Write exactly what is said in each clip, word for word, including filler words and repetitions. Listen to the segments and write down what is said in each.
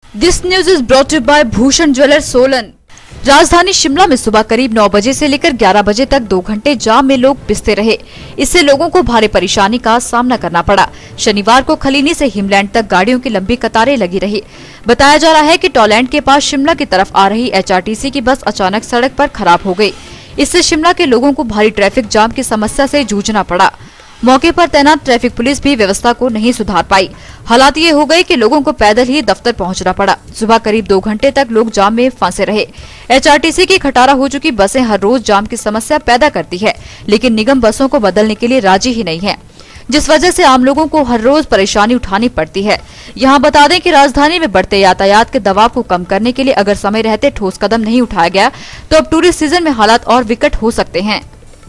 This news is brought you by Bhushan jewellers Solan. राजधानी शिमला में सुबह करीब नौ बजे से लेकर ग्यारह बजे तक दो घंटे जाम में लोग पिसते रहे। इससे लोगों को भारी परेशानी का सामना करना पड़ा। शनिवार को खलीनी से हिमलैंड तक गाड़ियों की लंबी कतारें लगी रही। बताया जा रहा है कि टॉलैंड के पास शिमला की तरफ आ रही एच आर टी सी की बस अचानक सड़क पर खराब हो गई। इससे शिमला के लोगों को भारी ट्रैफिक जाम की समस्या से जूझना पड़ा। मौके पर तैनात ट्रैफिक पुलिस भी व्यवस्था को नहीं सुधार पाई। हालात ये हो गए कि लोगों को पैदल ही दफ्तर पहुंचना पड़ा। सुबह करीब दो घंटे तक लोग जाम में फंसे रहे। एच आर टी सी की खटारा हो चुकी बसें हर रोज जाम की समस्या पैदा करती है, लेकिन निगम बसों को बदलने के लिए राजी ही नहीं है, जिस वजह से आम लोगों को हर रोज परेशानी उठानी पड़ती है। यहाँ बता दें कि राजधानी में बढ़ते यातायात के दबाव को कम करने के लिए अगर समय रहते ठोस कदम नहीं उठाया गया तो अब टूरिस्ट सीजन में हालात और विकट हो सकते हैं।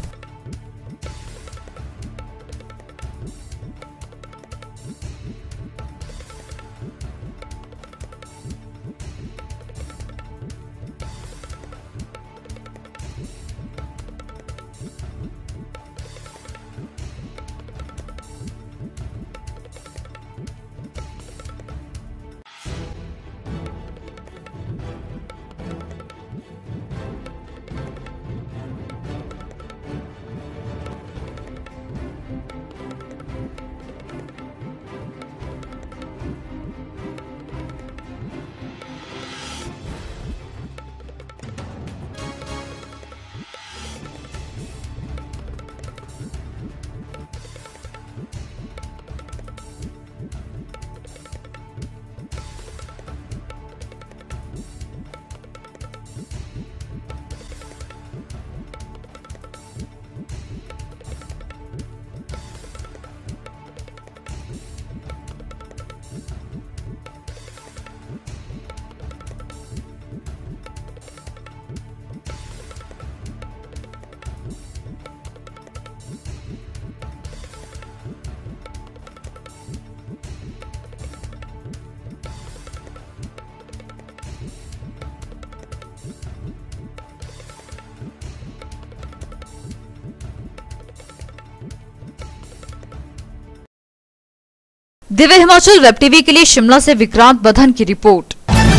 दिव्य हिमाचल वेब टीवी के लिए शिमला से विक्रांत बधन की रिपोर्ट।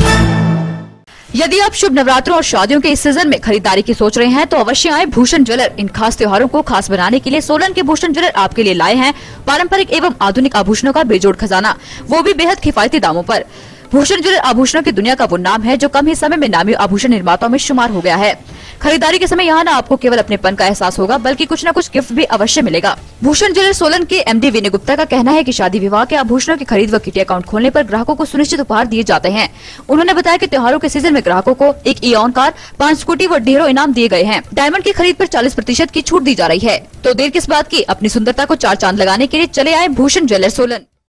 यदि आप शुभ नवरात्रों और शादियों के इस सीजन में खरीदारी की सोच रहे हैं तो अवश्य आए भूषण ज्वेलर। इन खास त्योहारों को खास बनाने के लिए सोलन के भूषण ज्वेलर आपके लिए लाए हैं पारंपरिक एवं आधुनिक आभूषणों का बेजोड़ खजाना, वो भी बेहद किफायती दामों पर। भूषण ज्वेलर आभूषणों की दुनिया का वो नाम है जो कम ही समय में नामी आभूषण निर्माताओं में शुमार हो गया है। खरीदारी के समय यहाँ न आपको केवल अपनेपन का एहसास होगा बल्कि कुछ न कुछ गिफ्ट भी अवश्य मिलेगा। भूषण ज्वेलर सोलन के एम डी विनय गुप्ता का कहना है कि शादी विवाह के आभूषणों की खरीद व किटी अकाउंट खोलने पर ग्राहकों को सुनिश्चित उपहार दिए जाते हैं। उन्होंने बताया कि त्योहारों के सीजन में ग्राहकों को एक ईऑन कार, पांच स्कूटी व ढेरों इनाम दिए गए हैं। डायमंड की खरीद पर चालीस प्रतिशत की छूट दी जा रही है। तो देर किस बात की, अपनी सुंदरता को चार चांद लगाने के लिए चले आए भूषण ज्वेलर सोलन।